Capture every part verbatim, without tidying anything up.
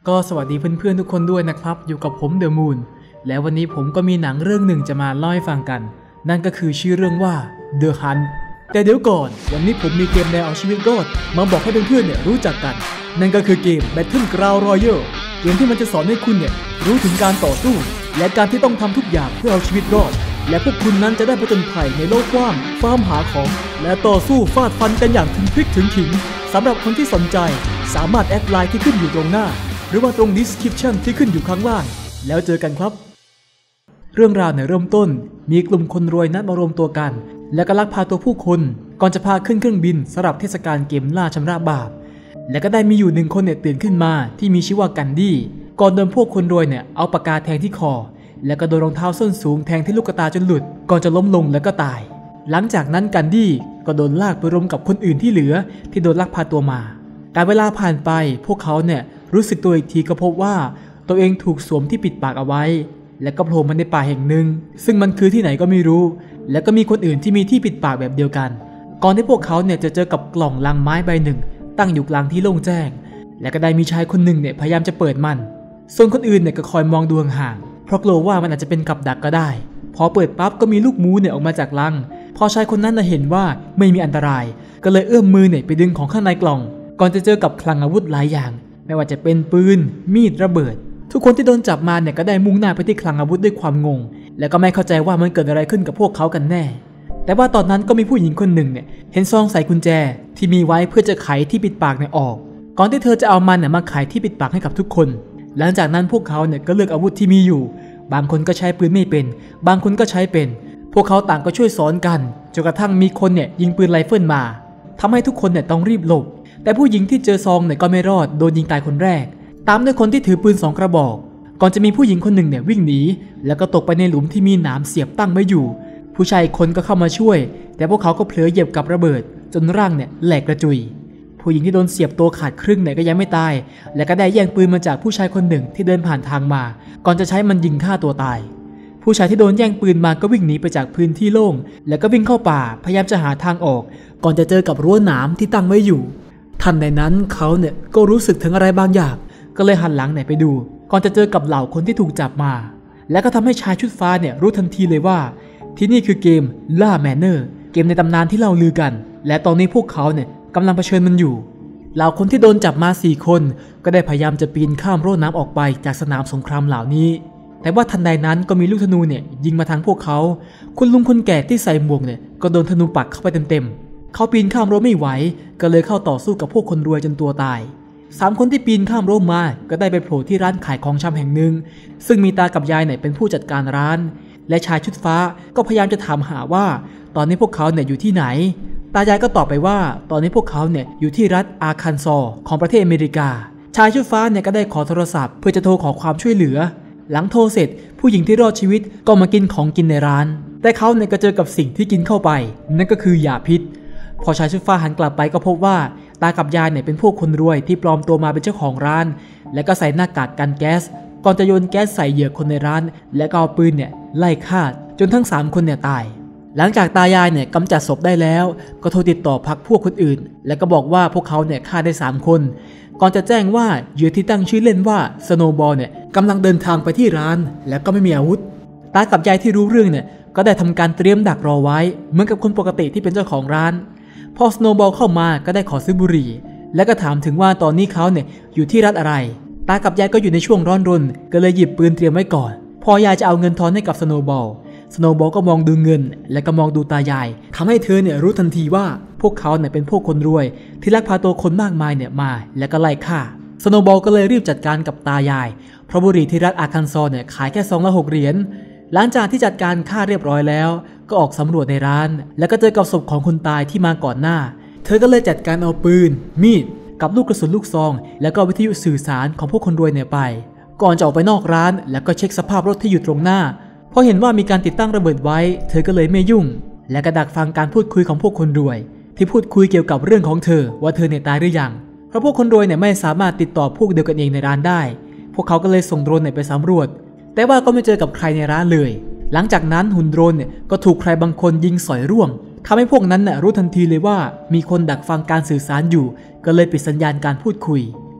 ก็สวัสดีเพื่อนๆทุกคนด้วยนะครับอยู่กับผมเดอะมูนและวันนี้ผมก็มีหนังเรื่องหนึ่งจะมาเล่าให้ฟังกันนั่นก็คือชื่อเรื่องว่า The Hunt แต่เดี๋ยวก่อนวันนี้ผมมีเกมแนวเอาชีวิตรอดมาบอกให้เพื่อนๆเนี่ยรู้จักกันนั่นก็คือเกม Battleground Royale เกมที่มันจะสอนให้คุณเนี่ยรู้ถึงการต่อสู้และการที่ต้องทำทุกอย่างเพื่อเอาชีวิตรอดและพวกคุณนั้นจะได้ผจญภัยในโลกกว้างฟาร์มหาของและต่อสู้ฟาดฟันกันอย่างถึงพริกถึงขิงสำหรับคนที่สนใจสามารถแอดไลน์ที่ขึ้นอยู่ตรงหน้าหรือว่าตรง description ที่ขึ้นอยู่ข้างล่างแล้วเจอกันครับเรื่องราวเนี่ยเริ่มต้นมีกลุ่มคนรวยนัดมารวมตัวกันและก็ลักพาตัวผู้คนก่อนจะพาขึ้นเครื่องบินสำหรับเทศกาลเกมล่าชำระบาปและก็ได้มีอยู่หนึ่งคนเนี่ยตื่นขึ้นมาที่มีชื่อว่ากันดี้ก่อนโดนพวกคนรวยเนี่ยเอาปากกาแทงที่คอแล้วก็โดนรองเท้าส้นสูงแทงที่ลูกตาจนหลุดก่อนจะล้มลงแล้วก็ตายหลังจากนั้นกันดี้ก็โดนลากไปรวมกับคนอื่นที่เหลือที่โดนลักพาตัวมาการเวลาผ่านไปพวกเขาเนี่ยรู้สึกตัวอีกทีก็พบว่าตัวเองถูกสวมที่ปิดปากเอาไว้และก็โผล่มาในป่าแห่งหนึ่งซึ่งมันคือที่ไหนก็ไม่รู้และก็มีคนอื่นที่มีที่ปิดปากแบบเดียวกันก่อนที่พวกเขาเนี่ยจะเจอกับกล่องลังไม้ใบหนึ่งตั้งอยู่กลางที่โล่งแจ้งและก็ได้มีชายคนหนึ่งเนี่ยพยายามจะเปิดมันส่วนคนอื่นเนี่ยก็คอยมองดูห่างๆเพราะกลัวว่ามันอาจจะเป็นกับดักก็ได้พอเปิดปั๊บก็มีลูกหมูเนี่ยออกมาจากลังพอชายคนนั้นเห็นว่าไม่มีอันตรายก็เลยเอื้อมมือเนี่ยไปดึงของข้างในกล่องก่อนจะเจอกับคลังอาวุธหลายอย่างไม่ว่าจะเป็นปืนมีดระเบิดทุกคนที่โดนจับมาเนี่ยก็ได้มุ่งหน้าไปที่คลังอาวุธด้วยความงงและก็ไม่เข้าใจว่ามันเกิดอะไรขึ้นกับพวกเขากันแน่แต่ว่าตอนนั้นก็มีผู้หญิงคนหนึ่งเนี่ยเห็นซองใส่กุญแจที่มีไว้เพื่อจะไขที่ปิดปากเนี่ยออกก่อนที่เธอจะเอามันเนี่ยมาไขที่ปิดปากให้กับทุกคนหลังจากนั้นพวกเขาเนี่ยก็เลือกอาวุธที่มีอยู่บางคนก็ใช้ปืนไม่เป็นบางคนก็ใช้เป็นพวกเขาต่างก็ช่วยสอนกันจนกระทั่งมีคนเนี่ยยิงปืนไรเฟิลมาทำให้ทุกคนเนี่ยต้องรีบหลบแต่ผู้หญิงที่เจอซองเนี่ยก็ไม่รอดโดนยิงตายคนแรกตามด้วยคนที่ถือปืนสองกระบอกก่อนจะมีผู้หญิงคนหนึ่งเนี่ยวิ่งหนีแล้วก็ตกไปในหลุมที่มีหนามเสียบตั้งไว้อยู่ผู้ชายคนก็เข้ามาช่วยแต่พวกเขาก็เผลอเหยียบกับระเบิดจนร่างเนี่ยแหลกกระจุยผู้หญิงที่โดนเสียบตัวขาดครึ่งเนี่ยก็ยังไม่ตายและก็ได้แย่งปืนมาจากผู้ชายคนหนึ่งที่เดินผ่านทางมาก่อนจะใช้มันยิงฆ่าตัวตายผู้ชายที่โดนแย่งปืนมาก็วิ่งหนีไปจากพื้นที่โล่งแล้วก็วิ่งเข้าป่าพยายามจะหาทางออกก่อนจะเจอกับรั้วหนามที่ตั้งไว้อยู่ทันใดนั้นเขาเนี่ยก็รู้สึกถึงอะไรบางอย่างก็เลยหันหลังไหนไปดูก่อนจะเจอกับเหล่าคนที่ถูกจับมาและก็ทำให้ชายชุดฟ้าเนี่ยรู้ทันทีเลยว่าที่นี่คือเกมล่าแมนเนอร์เกมในตำนานที่เล่าลือกันและตอนนี้พวกเขาเนี่ยกำลังเผชิญมันอยู่เหล่าคนที่โดนจับมาสี่คนก็ได้พยายามจะปีนข้ามรั้วน้ำออกไปจากสนามสงครามเหล่านี้แต่ว่าทันใดนั้นก็มีลูกธนูเนี่ยยิงมาทางพวกเขาคุณลุงคนแก่ที่ใส่หมวกเนี่ยก็โดนธนูปักเข้าไปเต็มๆเขาปีนข้ามรั้วไม่ไหวก็เลยเข้าต่อสู้กับพวกคนรวยจนตัวตายสามคนที่ปีนข้ามรั้วมาก็ได้ไปโผล่ที่ร้านขายของชำแห่งหนึ่งซึ่งมีตากับยายเนี่ยเป็นผู้จัดการร้านและชายชุดฟ้าก็พยายามจะถามหาว่าตอนนี้พวกเขาเนี่ยอยู่ที่ไหนตายายก็ตอบไปว่าตอนนี้พวกเขาเนี่ยอยู่ที่รัฐอาร์คันซอของประเทศอเมริกาชายชุดฟ้าเนี่ยก็ได้ขอโทรศัพท์เพื่อจะโทรขอความช่วยเหลือหลังโทรเสร็จผู้หญิงที่รอดชีวิตก็มากินของกินในร้านแต่เขาเนี่ยก็เจอกับสิ่งที่กินเข้าไปนั่นก็คือยาพิษพอชายชุดฟ้าหันกลับไปก็พบว่าตากับยายเนี่ยเป็นพวกคนรวยที่ปลอมตัวมาเป็นเจ้าของร้านและก็ใส่หน้ากากกันแก๊สก่อนจะโยนแก๊สใส่เหยื่อคนในร้านและก็เอาปืนเนี่ยไล่ฆ่าจนทั้งสามคนเนี่ยตายหลังจากตายายเนี่ยกำจัดศพได้แล้วก็โทรติดต่อพรรคพวกคนอื่นแล้วก็บอกว่าพวกเขาเนี่ยฆ่าได้สามคนก่อนจะแจ้งว่าเหยื่อที่ตั้งชื่อเล่นว่าสโนว์บอลเนี่ยกำลังเดินทางไปที่ร้านและก็ไม่มีอาวุธตากับยายที่รู้เรื่องเนี่ยก็ได้ทำการเตรียมดักรอไว้เหมือนกับคนปกติที่เป็นเจ้าของร้านพอสโนว์บอลเข้ามาก็ได้ขอซื้อบุหรี่และก็ถามถึงว่าตอนนี้เขาเนี่ยอยู่ที่รัฐอะไรตากับยายก็อยู่ในช่วงร้อนรนก็เลยหยิบปืนเตรียมไว้ก่อนพอยายจะเอาเงินทอนให้กับสโนว์บอลสโนว์บอลก็มองดูเงินและก็มองดูตายายทำให้เธอเนี่ยรู้ทันทีว่าพวกเขาเนี่ยเป็นพวกคนรวยที่ลักพาตัวคนมากมายเนี่ยมาแล้วก็ไล่ฆ่าสโนว์บอลก็เลยรีบจัดการกับตายายเพราะบุหรี่ที่รัฐอาร์คันซอเนี่ยขายแค่ซองละหกเหรียญหลังจากที่จัดการฆ่าเรียบร้อยแล้วก็ออกสำรวจในร้านแล้วก็เจอกับศพของคนตายที่มาก่อนหน้าเธอก็เลยจัดการเอาปืนมีดกับลูกกระสุนลูกซองแล้วก็วิทยุสื่อสารของพวกคนรวยเนี่ยไปก่อนจะออกไปนอกร้านแล้วก็เช็คสภาพรถที่อยู่ตรงหน้าพอเห็นว่ามีการติดตั้งระเบิดไว้เธอก็เลยไม่ยุ่งและก็ดักฟังการพูดคุยของพวกคนรวยที่พูดคุยเกี่ยวกับเรื่องของเธอว่าเธอเนี่ยตายหรือยังเพราะพวกคนรวยเนี่ยไม่สามารถติดต่อพวกเดียวกันเองในร้านได้พวกเขาก็เลยส่งโดรนเนี่ยไปสำรวจแต่ว่าก็ไม่เจอกับใครในร้านเลยหลังจากนั้นหุ่นโดรนเนี่ยก็ถูกใครบางคนยิงสอยร่วงทำให้พวกนั้นน่ะรู้ทันทีเลยว่ามีคนดักฟังการสื่อสารอยู่ก็เลยปิดสัญญาณการพูดคุย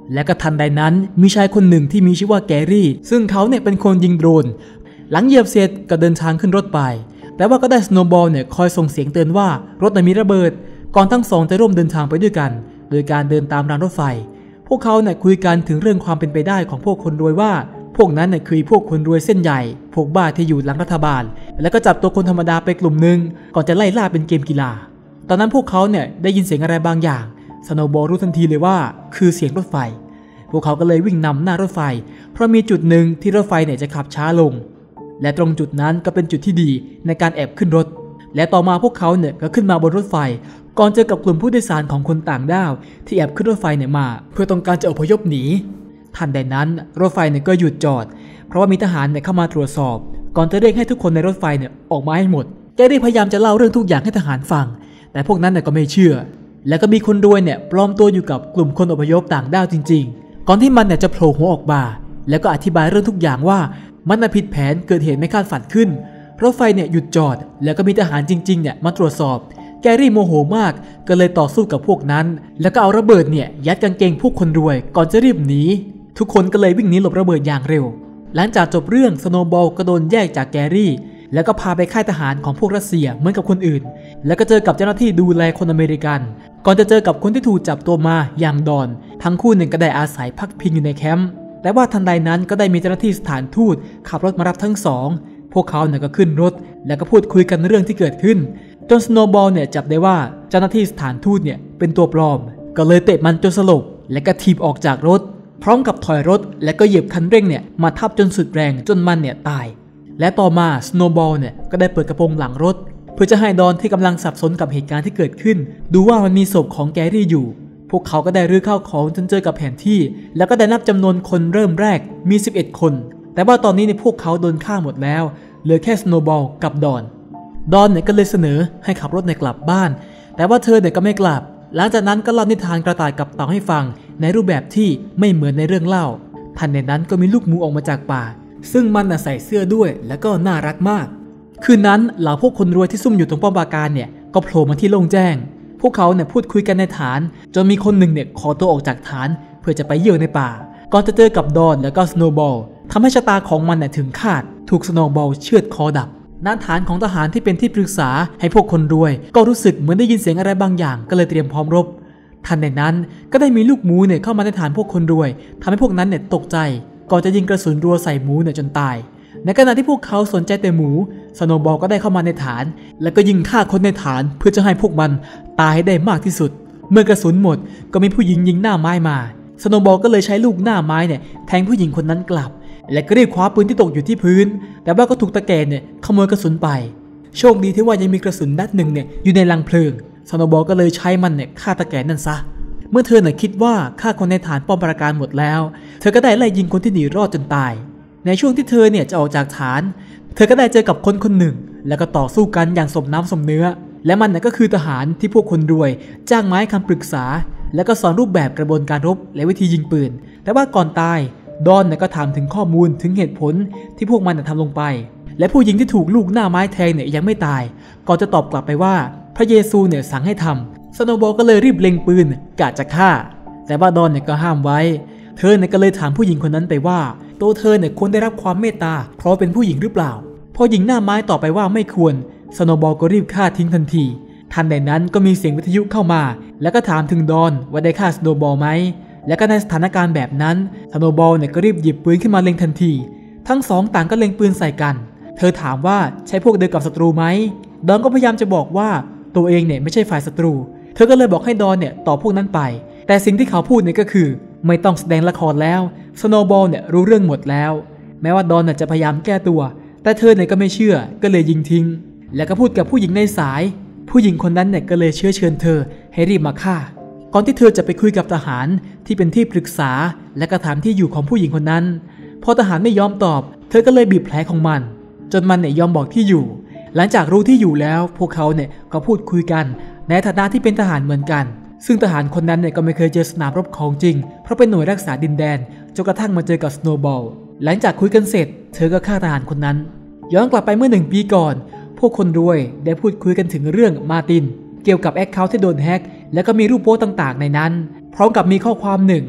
และก็ทันใดนั้นมีชายคนหนึ่งที่มีชื่อว่าแกรี่ซึ่งเขาเนี่ยเป็นคนยิงโดรนหลังเหยียบเสร็จก็เดินทางขึ้นรถไปแต่ว่าก็ได้สโนว์บอลเนี่ยคอยส่งเสียงเตือนว่ารถมีระเบิดก่อนทั้งสองจะร่วมเดินทางไปด้วยกันโดยการเดินตามรางรถไฟพวกเขาเนี่ยคุยกันถึงเรื่องความเป็นไปได้ของพวกคนรวยว่าพวกนั้นเนี่ยคือพวกคนรวยเส้นใหญ่พวกบ้าที่อยู่หลังรัฐบาลแล้วก็จับตัวคนธรรมดาไปกลุ่มหนึ่งก่อนจะไล่ล่าเป็นเกมกีฬาตอนนั้นพวกเขาเนี่ยได้ยินเสียงอะไรบางอย่างสโนว์บอลรู้ทันทีเลยว่าคือเสียงรถไฟพวกเขาก็เลยวิ่งนำหน้ารถไฟเพราะมีจุดหนึ่งที่รถไฟเนี่ยจะขับช้าลงและตรงจุดนั้นก็เป็นจุดที่ดีในการแอบขึ้นรถและต่อมาพวกเขาเนี่ยก็ขึ้นมาบนรถไฟก่อนเจอกับกลุ่มผู้โดยสารของคนต่างด้าวที่แอบขึ้นรถไฟเนี่ยมาเพื่อต้องการจะอพยพหนีทันใดนั้นรถไฟเนี่ยก็หยุดจอดเพราะว่ามีทหารเนี่ยเข้ามาตรวจสอบก่อนจะเรียกให้ทุกคนในรถไฟเนี่ยออกมาให้หมดแกรี่พยายามจะเล่าเรื่องทุกอย่างให้ทหารฟังแต่พวกนั้นเนี่ยก็ไม่เชื่อแล้วก็มีคนรวยเนี่ยปลอมตัวอยู่กับกลุ่มคนอพยพต่างด้าวจริงๆก่อนที่มันเนี่ยจะโผล่หัวออกมาแล้วก็อธิบายเรื่องทุกอย่างว่ามันผิดแผนเกิดเหตุไม่คาดฝันขึ้นรถไฟเนี่ยหยุดจอดแล้วก็มีทหารจริงๆเนี่ยมาตรวจสอบแกรี่โมโหมากก็เลยต่อสู้กับพวกนั้นแล้วก็เอาระเบิดเนี่ยยัดกางเกงพวกคนรวยก่อนจะรีบหนีทุกคนก็เลยวิ่งหนีหลบระเบิดอย่างเร็วหลังจากจบเรื่องสโนว์บอลก็โดนแยกจากแกรี่แล้วก็พาไปค่ายทหารของพวกรัสเซียเหมือนกับคนอื่นแล้วก็เจอกับเจ้าหน้าที่ดูแลคนอเมริกันก่อนจะเจอกับคนที่ถูกจับตัวมาอย่างดอนทั้งคู่หนึ่งก็ได้อาศัยพักพิงอยู่ในแคมป์แต่ว่าทันใดนั้นก็ได้มีเจ้าหน้าที่สถานทูตขับรถมารับทั้งสองพวกเขาเนี่ยก็ขึ้นรถแล้วก็พูดคุยกันเรื่องที่เกิดขึ้นจนสโนว์บอลเนี่ยจับได้ว่าเจ้าหน้าที่สถานทูตเนี่ยเป็นตัวปลอมก็เลยเตะมันจนสลบและก็ถีบออกจากรถพร้อมกับถอยรถและก็เหยียบคันเร่งเนี่ยมาทับจนสุดแรงจนมันเนี่ยตายและต่อมาสโนว์บอลเนี่ยก็ได้เปิดกระโปรงหลังรถเพื่อจะให้ดอนที่กำลังสับสนกับเหตุการณ์ที่เกิดขึ้นดูว่ามันมีศพของแกรี่อยู่พวกเขาก็ได้รื้อข้าวของจนเจอกับแผนที่แล้วก็ได้นับจำนวนคนเริ่มแรกมีสิบเอ็ดคนแต่ว่าตอนนี้ในพวกเขาโดนฆ่าหมดแล้วเหลือแค่สโนว์บอลกับดอนดอนเนี่ยก็เลยเสนอให้ขับรถในกลับบ้านแต่ว่าเธอเนี่ยก็ไม่กลับหลังจากนั้นก็เล่านิทานกระต่ายกับเต่าให้ฟังในรูปแบบที่ไม่เหมือนในเรื่องเล่าทันในนั้นก็มีลูกหมูออกมาจากป่าซึ่งมันน่ะใส่เสื้อด้วยแล้วก็น่ารักมากคืนนั้นเหล่าพวกคนรวยที่ซุ่มอยู่ตรงป้อมปราการเนี่ยก็โผล่มาที่โล่งแจ้งพวกเขาเนี่ยพูดคุยกันในฐานจนมีคนหนึ่งเนี่ยขอตัวออกจากฐานเพื่อจะไปเยี่ยวในป่าก่อนจะเจอกับดอนแล้วก็สโนว์บอลทำให้ชะตาของมันเนี่ยถึงคาดถูกสโนว์บอลเชือดคอดับณฐานของทหารที่เป็นที่ปรึกษาให้พวกคนรวยก็รู้สึกเหมือนได้ยินเสียงอะไรบางอย่างก็เลยเตรียมพร้อมรบทันในนั้นก็ได้มีลูกหมูเนี่ยเข้ามาในฐานพวกคนรวยทำให้พวกนั้นเนี่ยตกใจก่อนจะยิงกระสุนรัวใส่หมูเนี่ยจนตายในขณะที่พวกเขาสนใจแต่หมูสโนว์บอลก็ได้เข้ามาในฐานแล้วก็ยิงฆ่าคนในฐานเพื่อจะให้พวกมันตายให้ได้มากที่สุดเมื่อกระสุนหมดก็มีผู้หญิงยิงหน้าไม้มาสโนว์บอลก็เลยใช้ลูกหน้าไม้เนี่ยแทงผู้หญิงคนนั้นกลับและก็รีบคว้าปืนที่ตกอยู่ที่พื้นแต่ว่าก็ถูกตะแกรงเนี่ยขโมยกระสุนไปโชคดีที่ว่ายังมีกระสุนนัดหนึ่งเนี่ยอยู่ในลังเพลิงสโนว์บอลก็เลยใช้มันเนี่ยฆ่าตะแกรงนั่นซะเมื่อเธอเนี่ยคิดว่าฆ่าคนในฐานป้อมปราการหมดแล้วเธอก็ได้ไล่ยิงคนที่หนีรอดจนตายในช่วงที่เธอเนี่ยจะออกจากฐานเธอก็ได้เจอกับคนคนหนึ่งแล้วก็ต่อสู้กันอย่างสมน้ำสมเนื้อและมันเนี่ยก็คือทหารที่พวกคนรวยจ้างมาให้คำปรึกษาแล้วก็สอนรูปแบบกระบวนการรบและวิธียิงปืนแต่ว่าก่อนตายดอนเนี่ยก็ถามถึงข้อมูลถึงเหตุผลที่พวกมันทำลงไปและผู้หญิงที่ถูกลูกหน้าไม้แทงเนี่ยยังไม่ตายก่อนจะตอบกลับไปว่าพระเยซูเนี่ยสั่งให้ทำสโนว์บอลก็เลยรีบเล็งปืนกะจะฆ่าแต่ว่าดอนเนี่ยก็ห้ามไว้เธอเนี่ยก็เลยถามผู้หญิงคนนั้นไปว่าตัวเธอเนี่ยควรได้รับความเมตตาเพราะเป็นผู้หญิงหรือเปล่าพอหญิงหน้าไม้ตอบไปว่าไม่ควรสโนว์บอลก็รีบฆ่าทิ้งทันทีทันใดนั้นก็มีเสียงวิทยุเข้ามาแล้วก็ถามถึงดอนว่าได้ฆ่าสโนว์บอลไหมและก็ในสถานการณ์แบบนั้นสโนว์บอลเนี่ยก็รีบหยิบปืนขึ้นมาเล็งทันทีทั้งสองต่างก็เล็งปืนใส่กันเธอถามว่าใช่พวกเดียวกับศัตรูไหมดอนก็พยายามจะบอกว่าตัวเองเนี่ยไม่ใช่ฝ่ายศัตรูเธอก็เลยบอกให้ดอนเนี่ยตอบพวกนั้นไปแต่สิ่งที่เขาพูดเนี่ยก็คือไม่ต้องแสดงละครแล้วสโนว์บอลเนี่ยรู้เรื่องหมดแล้วแม้ว่าดอนเนี่ยจะพยายามแก้ตัวแต่เธอเนี่ยก็ไม่เชื่อก็เลยยิงทิ้งแล้วก็พูดกับผู้หญิงในสายผู้หญิงคนนั้นเนี่ยก็เลยเชื้อเชิญเธอให้รีบมาฆ่าก่อนที่เธอจะไปคุยกับทหารที่เป็นที่ปรึกษาและก็ถามที่อยู่ของผู้หญิงคนนั้นพอทหารไม่ยอมตอบเธอก็เลยบีบแผลของมันจนมันเนี่ยยอมบอกที่อยู่หลังจากรู้ที่อยู่แล้วพวกเขาเนี่ยก็พูดคุยกันในฐานะที่เป็นทหารเหมือนกันซึ่งทหารคนนั้นเนี่ยก็ไม่เคยเจอสนามรบของจริงเพราะเป็นหน่วยรักษาดินแดนจนกระทั่งมาเจอกับสโนว์บอลหลังจากคุยกันเสร็จเธอก็ฆ่าทหารคนนั้นย้อนกลับไปเมื่อหนึ่งปีก่อนพวกคนรวยได้พูดคุยกันถึงเรื่องมาร์ตินเกี่ยวกับแอคเคาท์ที่โดนแฮกและก็มีรูปโป๊ต่างๆในนั้นพร้อมกับมีข้อความหนึ่งที่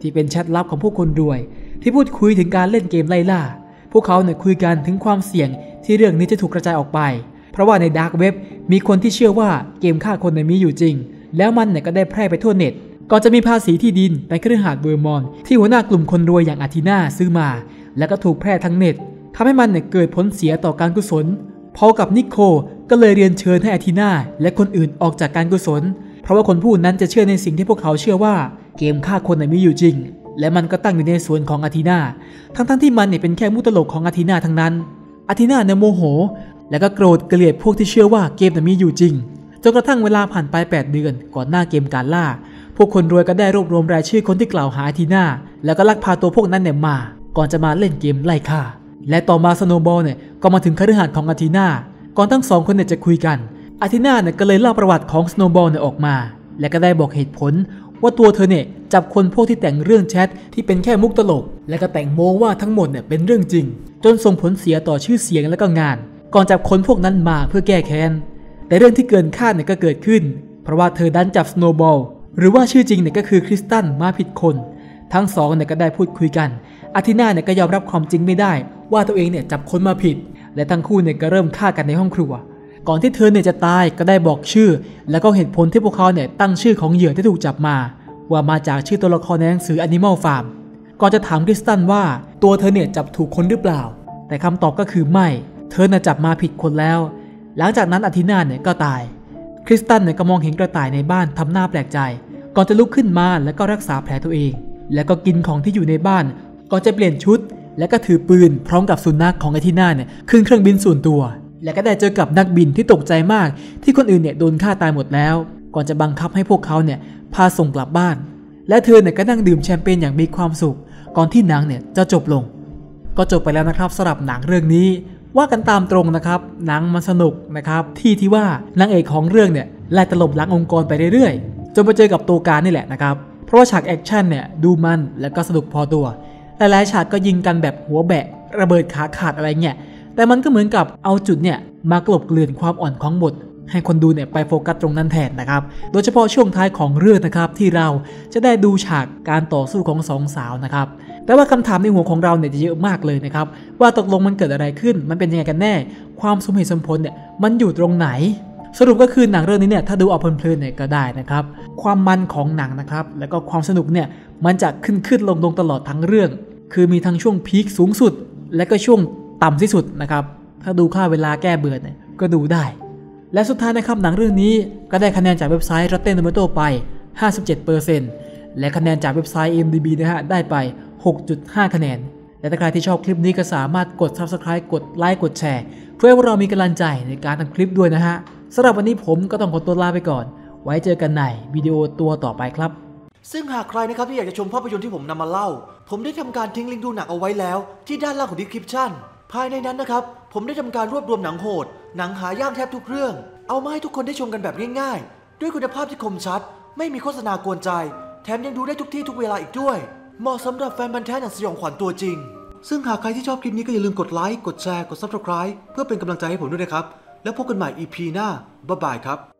ที่เป็นแชทลับของพวกคนรวยที่พูดคุยถึงการเล่นเกมไล่ล่าพวกเขาเนี่ยคุยกันถึงความเสี่ยงที่เรื่องนี้จะถูกกระจายออกไปเพราะว่าในดาร์กเว็บมีคนที่เชื่อว่าเกมฆ่าคนมีอยู่จริงแล้วมันเนี่ยก็ได้แพร่ไปทั่วเน็ตก่อนจะมีภาษีที่ดินในคฤหาสน์เวอร์มอนที่หัวหน้ากลุ่มคนรวยอย่างอาทินาซื้อมาแล้วก็ถูกแพร่ทั้งเน็ตทำให้มันเนี่ยเกิดผลเสียต่อการกุศลพอกับนิโคก็เลยเรียนเชิญให้อาทินาและคนอื่นออกจากการกุศลเพราะว่าคนผู้นั้นจะเชื่อในสิ่งที่พวกเขาเชื่อว่าเกมฆ่าคนมีอยู่จริงและมันก็ตั้งอยู่ในสวนของอาทินาทั้งๆ ท, ที่มันเนี่ยเป็นแค่มุกตลกของอาทินาทั้งนั้นอาทินาเนี่ยโมโหและก็โกรธเกลียดพวกที่เชื่อว่าเกมมีอยู่จริงจนกระทั่งเวลาผ่านไปแปดเดือนก่อนหน้าเกมการล่าพวกคนรวยก็ได้รวบรวมรายชื่อคนที่กล่าวหาอาทินาแล้วก็ลักพาตัวพวกนั้นเนี่ยมาก่อนจะมาเล่นเกมไล่ฆ่าและต่อมาสโนว์บอลเนี่ยก็มาถึงคฤหาสน์ของอาทินาก่อนทั้งสองคนเนี่ยจะคุยกันอาทินาเนี่ยก็เลยเล่าประวัติของสโนว์บอลเนี่ยออกมาและก็ได้บอกเหตุผลว่าตัวเธอเนี่ยจับคนพวกที่แต่งเรื่องแชทที่เป็นแค่มุกตลกและก็แต่งโม้ว่าทั้งหมดเนี่ยเป็นเรื่องจริงจนส่งผลเสียต่อชื่อเสียงและก็งานก่อนจับคนพวกนั้นมาเพื่อแก้แค้นแต่เรื่องที่เกินคาดเนี่ยก็เกิดขึ้นเพราะว่าเธอดันจับสโนว์บอลหรือว่าชื่อจริงเนี่ยก็คือคริสตันมาผิดคนทั้งสองเนี่ยก็ได้พูดคุยกันอาทินาเนี่ยก็ยอมรับความจริงไม่ได้ว่าตัวเองเนี่ยจับคนมาผิดและทั้งคู่เนี่ยก็เริ่มฆ่ากันในห้องครัวก่อนที่เธอเนี่ยจะตายก็ได้บอกชื่อและก็เหตุผลที่พวกเขาเนี่ยตั้งชื่อของเหยื่อที่ถูกจับมาว่ามาจากชื่อตัวละครในหนังสือ Animal Farm ก่อนจะถามคริสตันว่าตัวเธอเนี่ยจับถูกคนหรือเปล่าแต่คำตอบก็คือไม่เธอน่ะจับมาผิดคนแล้วหลังจากนั้นอาทินาเนี่ยก็ตายคริสตันเนี่ยก็มองเห็นกระต่ายในบ้านทำหน้าแปลกใจก่อนจะลุกขึ้นมาแล้วก็รักษาแผลตัวเองแล้วก็กินของที่อยู่ในบ้านก่อนจะเปลี่ยนชุดแล้วก็ถือปืนพร้อมกับสุนัขของอาทินาเนี่ยขึ้นเครื่องบินส่วนตัวและก็ได้เจอกับนักบินที่ตกใจมากที่คนอื่นเนี่ยโดนฆ่าตายหมดแล้วก่อนจะบังคับให้พวกเขาเนี่ยพาส่งกลับบ้านและเธอเนี่ยก็นั่งดื่มแชมเปญอย่างมีความสุขก่อนที่หนังเนี่ยจะจบลงก็จบไปแล้วนะครับสำหรับหนังเรื่องนี้ว่ากันตามตรงนะครับหนังมันสนุกนะครับที่ที่ว่านางเอกของเรื่องเนี่ยไล่ตลบหลังองค์กรไปเรื่อยๆจนไปเจอกับตัวการนี่แหละนะครับเพราะว่าฉากแอคชั่นเนี่ยดูมันและก็สนุกพอตัวหลายๆฉากก็ยิงกันแบบหัวแบะระเบิดขาขาดอะไรเงี้ยแต่มันก็เหมือนกับเอาจุดเนี่ยมากลบเกลื่อนความอ่อนของบทให้คนดูเนี่ยไปโฟกัสตรงนั้นแทนนะครับโดยเฉพาะช่วงท้ายของเรื่องนะครับที่เราจะได้ดูฉากการต่อสู้ของสองสาวนะครับแต่ว่าคำถามในหัวของเราเนี่ยจะเยอะมากเลยนะครับว่าตกลงมันเกิดอะไรขึ้นมันเป็นยังไงกันแน่ความสมเหตุสมผลเนี่ยมันอยู่ตรงไหนสรุปก็คือหนังเรื่องนี้เนี่ยถ้าดูเอาเพลินๆเนี่ยก็ได้นะครับความมันของหนังนะครับแล้วก็ความสนุกเนี่ยมันจะขึ้นขึ้นลงลงตลอดทั้งเรื่องคือมีทั้งช่วงพีคสูงสุดและก็ช่วงต่ำที่สุดนะครับถ้าดูค่าเวลาแก้เบื่อเนี่ยก็ดูได้และสุดท้ายนะครับหนังเรื่องนี้ก็ได้คะแนนจากเว็บไซต์ Rotten Tomatoes ไป ห้าสิบเจ็ดเปอร์เซ็นต์ และคะแนนจากเว็บไซต์ ไอ เอ็ม ดี บี นะฮะได้ไป หกจุดห้า คะแนนและถ้าใครที่ชอบคลิปนี้ก็สามารถกด Subscribe กดไลค์กดแชร์เพื่อให้พวกเรามีกำลังใจในการทำคลิปด้วยนะฮะสำหรับวันนี้ผมก็ต้องขอตัวลาไปก่อนไว้เจอกันในวิดีโอตัวต่อไปครับซึ่งหากใครนะครับที่อยากจะชมภาพยนตร์ที่ผมนำมาเล่าผมได้ทำการทิ้งลิงก์ดูหนังเอาไว้แล้วที่ด้านล่างของ description ภายในนั้นนะครับผมได้ทำการรวบรวมหนังโหดหนังหายากแทบทุกเรื่องเอามาให้ทุกคนได้ชมกันแบบง่ายๆด้วยคุณภาพที่คมชัดไม่มีโฆษณากวนใจแถมยังดูได้ทุกที่ทุกเวลาอีกด้วยเหมาะสำหรับแฟนพันธุ์แท้หนังสยองขวัญตัวจริงซึ่งหากใครที่ชอบคลิปนี้ก็อย่าลืมกดไลค์กดแชร์กด Subscribe เพื่อเป็นกำลังใจให้ผมด้วยนะครับแล้วพบกันใหม่ อี พี หน้าบ๊ายบายครับ